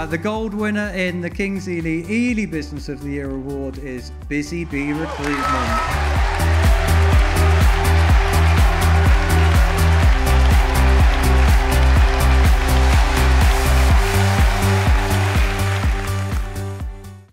The gold winner in the Kings Ely Business of the Year award is Busy Bee Recruitment.